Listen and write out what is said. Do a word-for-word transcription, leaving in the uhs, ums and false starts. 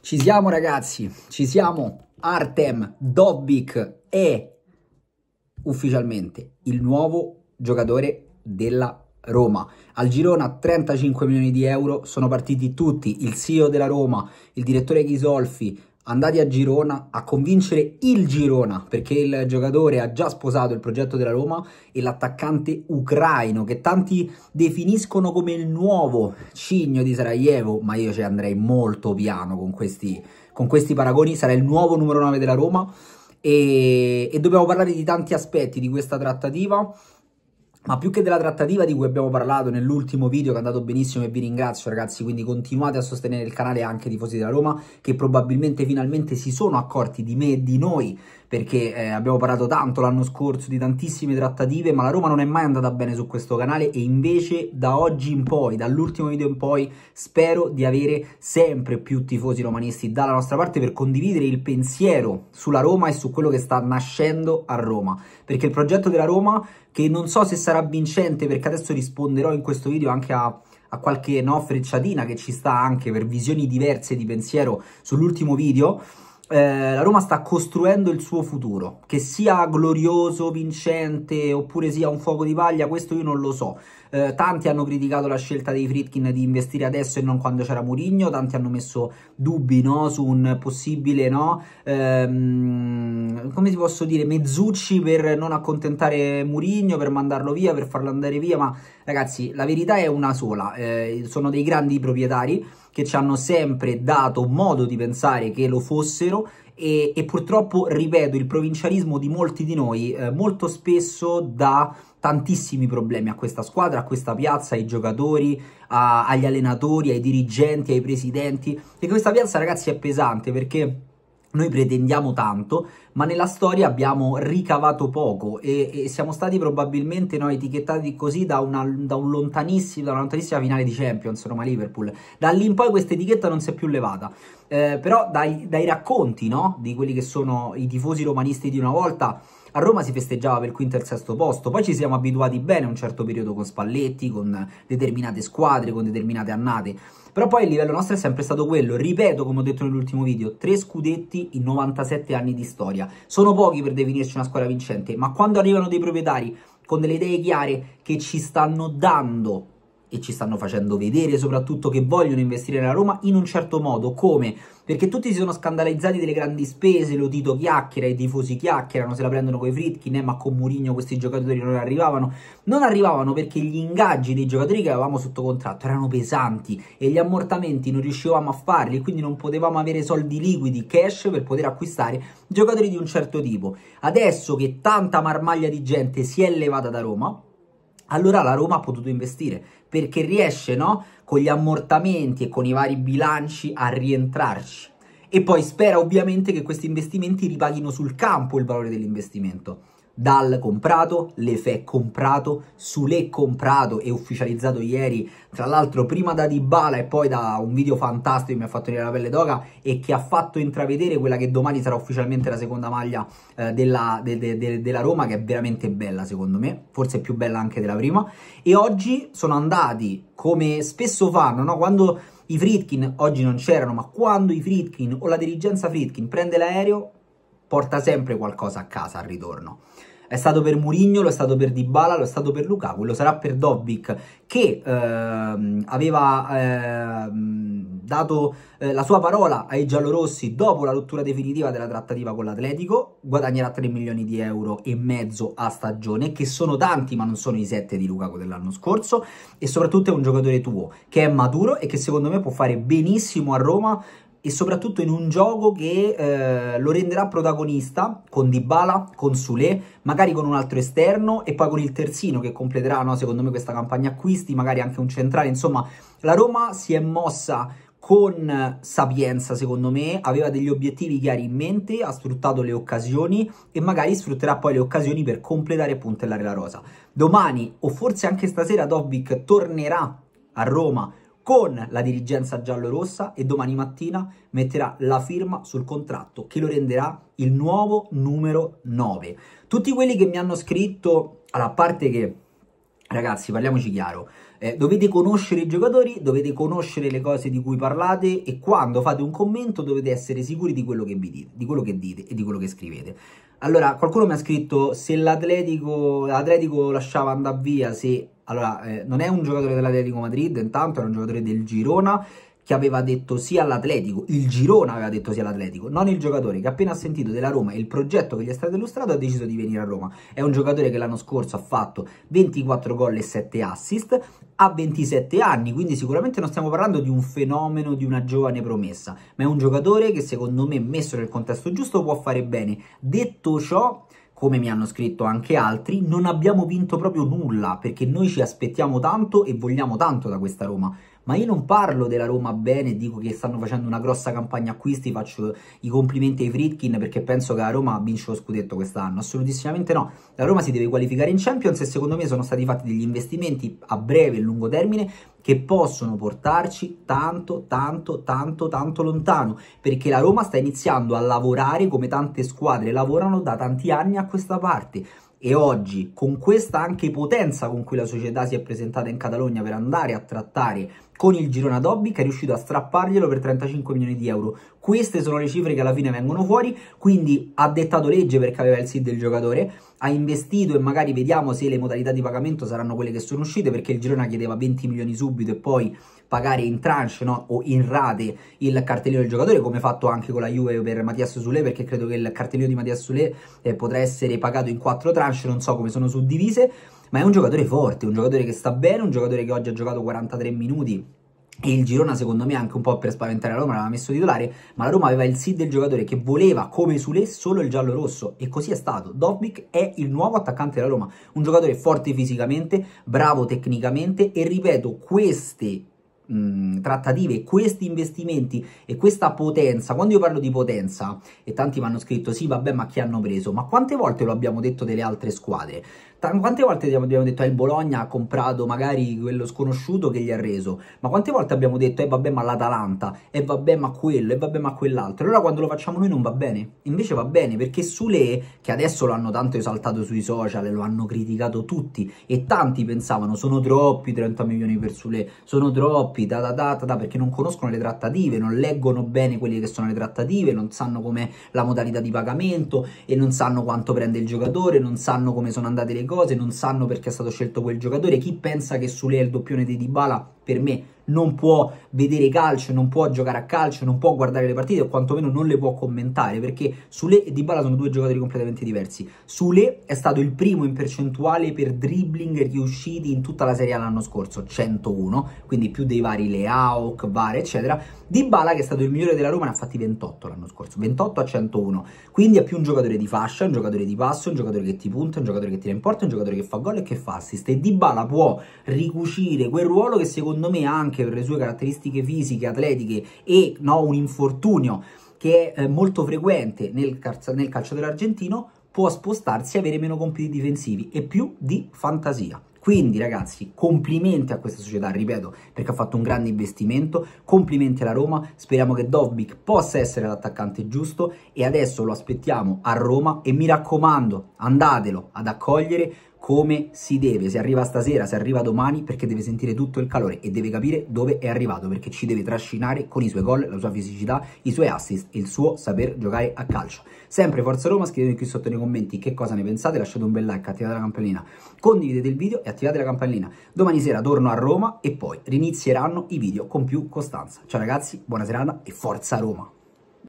Ci siamo ragazzi, ci siamo. Artem Dovbyk è ufficialmente il nuovo giocatore della Roma. Al Girona trentacinque milioni di euro, sono partiti tutti, il C E O della Roma, il direttore Ghisolfi, andati a Girona a convincere il Girona, perché il giocatore ha già sposato il progetto della Roma, e l'attaccante ucraino, che tanti definiscono come il nuovo Cigno di Sarajevo, ma io ci andrei molto piano con questi, con questi paragoni, sarà il nuovo numero nove della Roma, e, e dobbiamo parlare di tanti aspetti di questa trattativa. Ma più che della trattativa di cui abbiamo parlato nell'ultimo video, che è andato benissimo e vi ringrazio ragazzi, quindi continuate a sostenere il canale anche i tifosi della Roma, che probabilmente finalmente si sono accorti di me e di noi, perché eh, abbiamo parlato tanto l'anno scorso di tantissime trattative, ma la Roma non è mai andata bene su questo canale, e invece da oggi in poi, dall'ultimo video in poi, spero di avere sempre più tifosi romanisti dalla nostra parte per condividere il pensiero sulla Roma e su quello che sta nascendo a Roma, perché il progetto della Roma, che non so se sarà vincente, perché adesso risponderò in questo video anche a, a qualche no, frecciatina che ci sta anche per visioni diverse di pensiero sull'ultimo video. Eh, la Roma sta costruendo il suo futuro, che sia glorioso, vincente, oppure sia un fuoco di paglia, questo io non lo so. Eh, tanti hanno criticato la scelta dei Friedkin di investire adesso e non quando c'era Mourinho, tanti hanno messo dubbi, no, su un possibile, no, ehm, come si posso dire, mezzucci per non accontentare Mourinho, per mandarlo via, per farlo andare via, ma ragazzi la verità è una sola, eh, sono dei grandi proprietari che ci hanno sempre dato modo di pensare che lo fossero, e, e purtroppo, ripeto, il provincialismo di molti di noi eh, molto spesso dà tantissimi problemi a questa squadra, a questa piazza, ai giocatori, a, agli allenatori, ai dirigenti, ai presidenti, e questa piazza ragazzi è pesante, perché noi pretendiamo tanto, ma nella storia abbiamo ricavato poco, e, e siamo stati probabilmente no, etichettati così da una, da, un lontanissimo, da una lontanissima finale di Champions, Roma-Liverpool. Da lì in poi questa etichetta non si è più levata, eh, però dai, dai racconti, no, di quelli che sono i tifosi romanisti di una volta, a Roma si festeggiava per il quinto e il sesto posto, poi ci siamo abituati bene a un certo periodo con Spalletti, con determinate squadre, con determinate annate, però poi il livello nostro è sempre stato quello, ripeto come ho detto nell'ultimo video, tre scudetti in novantasette anni di storia, sono pochi per definirci una squadra vincente, ma quando arrivano dei proprietari con delle idee chiare che ci stanno dando e ci stanno facendo vedere soprattutto che vogliono investire nella Roma in un certo modo, come? Perché tutti si sono scandalizzati delle grandi spese, lo Tito chiacchiera, i tifosi chiacchierano, se la prendono coi Friedkin, eh, ma con Mourinho questi giocatori non arrivavano. Non arrivavano perché gli ingaggi dei giocatori che avevamo sotto contratto erano pesanti e gli ammortamenti non riuscivamo a farli, quindi non potevamo avere soldi liquidi, cash, per poter acquistare giocatori di un certo tipo. Adesso che tanta marmaglia di gente si è levata da Roma, allora la Roma ha potuto investire, perché riesce, no, con gli ammortamenti e con i vari bilanci a rientrarci, e poi spera ovviamente che questi investimenti ripaghino sul campo il valore dell'investimento. Dal comprato, Lefebvre comprato, Soulé comprato e ufficializzato ieri, tra l'altro prima da Dybala e poi da un video fantastico che mi ha fatto venire la pelle d'oca e che ha fatto intravedere quella che domani sarà ufficialmente la seconda maglia eh, della, de, de, de, della Roma, che è veramente bella secondo me, forse più bella anche della prima. E oggi sono andati, come spesso fanno, no? Quando i Friedkin, oggi non c'erano, ma quando i Friedkin o la dirigenza Friedkin prende l'aereo, porta sempre qualcosa a casa al ritorno. È stato per Mourinho, lo è stato per Dybala, lo è stato per Lukaku, lo sarà per Dovbyk, che ehm, aveva ehm, dato eh, la sua parola ai giallorossi dopo la rottura definitiva della trattativa con l'Atletico. Guadagnerà tre milioni di euro e mezzo a stagione, che sono tanti ma non sono i sette di Lukaku dell'anno scorso, e soprattutto è un giocatore tuo che è maturo e che secondo me può fare benissimo a Roma, e soprattutto in un gioco che eh, lo renderà protagonista con Dybala, con Soulé, magari con un altro esterno e poi con il terzino che completerà, no, secondo me, questa campagna acquisti, magari anche un centrale. Insomma, la Roma si è mossa con sapienza, secondo me, aveva degli obiettivi chiari in mente, ha sfruttato le occasioni e magari sfrutterà poi le occasioni per completare e puntellare la rosa. Domani, o forse anche stasera, Dovbyk tornerà a Roma con la dirigenza giallorossa e domani mattina metterà la firma sul contratto che lo renderà il nuovo numero nove. Tutti quelli che mi hanno scritto, alla parte che Ragazzi, parliamoci chiaro, eh, dovete conoscere i giocatori, dovete conoscere le cose di cui parlate e quando fate un commento dovete essere sicuri di quello che vi dite, di quello che dite e di quello che scrivete. Allora, qualcuno mi ha scritto se l'Atletico l'Atletico lasciava andare via, se... Allora, eh, non è un giocatore dell'Atletico Madrid, intanto era un giocatore del Girona, che aveva detto sì all'Atletico, il Girona aveva detto sì all'Atletico, non il giocatore che appena ha sentito della Roma e il progetto che gli è stato illustrato ha deciso di venire a Roma. È un giocatore che l'anno scorso ha fatto ventiquattro gol e sette assist, ha ventisette anni, quindi sicuramente non stiamo parlando di un fenomeno, di una giovane promessa, ma è un giocatore che secondo me, messo nel contesto giusto, può fare bene. Detto ciò, come mi hanno scritto anche altri, non abbiamo vinto proprio nulla, perché noi ci aspettiamo tanto e vogliamo tanto da questa Roma. Ma io non parlo della Roma bene, dico che stanno facendo una grossa campagna acquisti, faccio i complimenti ai Friedkin perché penso che la Roma vince lo scudetto quest'anno, assolutamente no. La Roma si deve qualificare in Champions e secondo me sono stati fatti degli investimenti a breve e lungo termine che possono portarci tanto, tanto, tanto, tanto lontano, perché la Roma sta iniziando a lavorare come tante squadre lavorano da tanti anni a questa parte. E oggi, con questa anche potenza con cui la società si è presentata in Catalogna per andare a trattare con il Girona Dobbic, è riuscito a strapparglielo per trentacinque milioni di euro. Queste sono le cifre che alla fine vengono fuori, quindi ha dettato legge perché aveva il sì del giocatore, ha investito e magari vediamo se le modalità di pagamento saranno quelle che sono uscite, perché il Girona chiedeva venti milioni subito e poi pagare in tranche, no? O in rate il cartellino del giocatore, come fatto anche con la Juve per Mathias Soulé, perché credo che il cartellino di Mathias Soulé eh, potrà essere pagato in quattro tranche, non so come sono suddivise, ma è un giocatore forte, un giocatore che sta bene, un giocatore che oggi ha giocato quarantatré minuti e il Girona secondo me anche un po' per spaventare la Roma l'aveva messo titolare, ma la Roma aveva il sì del giocatore che voleva come Soulé solo il giallo-rosso e così è stato. Dobbic è il nuovo attaccante della Roma, un giocatore forte fisicamente, bravo tecnicamente e ripeto, queste Mh, trattative, questi investimenti e questa potenza, quando io parlo di potenza e tanti mi hanno scritto sì vabbè ma chi hanno preso, ma quante volte lo abbiamo detto delle altre squadre, quante volte abbiamo detto eh, il Bologna ha comprato magari quello sconosciuto che gli ha reso, ma quante volte abbiamo detto eh vabbè ma l'Atalanta, e eh, vabbè ma quello, e eh, vabbè ma quell'altro, allora quando lo facciamo noi non va bene, invece va bene perché Soulé, che adesso lo hanno tanto esaltato sui social e lo hanno criticato tutti e tanti pensavano sono troppi trenta milioni per Soulé, sono troppi da da da da perché non conoscono le trattative, non leggono bene quelle che sono le trattative, non sanno com'è la modalità di pagamento e non sanno quanto prende il giocatore, non sanno come sono andate le cose, non sanno perché è stato scelto quel giocatore. Chi pensa che Soulé è il doppione di Dybala, per me non può vedere calcio, non può giocare a calcio, non può guardare le partite o quantomeno non le può commentare, perché Soulé e Dybala sono due giocatori completamente diversi. Soulé è stato il primo in percentuale per dribbling riusciti in tutta la Serie A l'anno scorso, centouno, quindi più dei vari Leao, Kvara eccetera. Dybala, che è stato il migliore della Roma, ne ha fatti ventotto l'anno scorso, ventotto a centouno, quindi è più un giocatore di fascia, un giocatore di passo, un giocatore che ti punta, un giocatore che tira in porta, un giocatore che fa gol e che fa assist, e Dybala può ricucire quel ruolo che secondo me anche per le sue caratteristiche fisiche, atletiche e no, un infortunio che è eh, molto frequente nel, nel calciatore argentino, può spostarsi e avere meno compiti difensivi e più di fantasia. Quindi ragazzi, complimenti a questa società, ripeto, perché ha fatto un grande investimento, complimenti alla Roma, speriamo che Dobbic possa essere l'attaccante giusto e adesso lo aspettiamo a Roma e mi raccomando, andatelo ad accogliere come si deve, se arriva stasera, se arriva domani, perché deve sentire tutto il calore e deve capire dove è arrivato, perché ci deve trascinare con i suoi gol, la sua fisicità, i suoi assist e il suo saper giocare a calcio. Sempre Forza Roma, scrivete qui sotto nei commenti che cosa ne pensate, lasciate un bel like, attivate la campanellina, condividete il video e attivate la campanellina. Domani sera torno a Roma e poi rinizieranno i video con più costanza. Ciao ragazzi, buona serata e Forza Roma!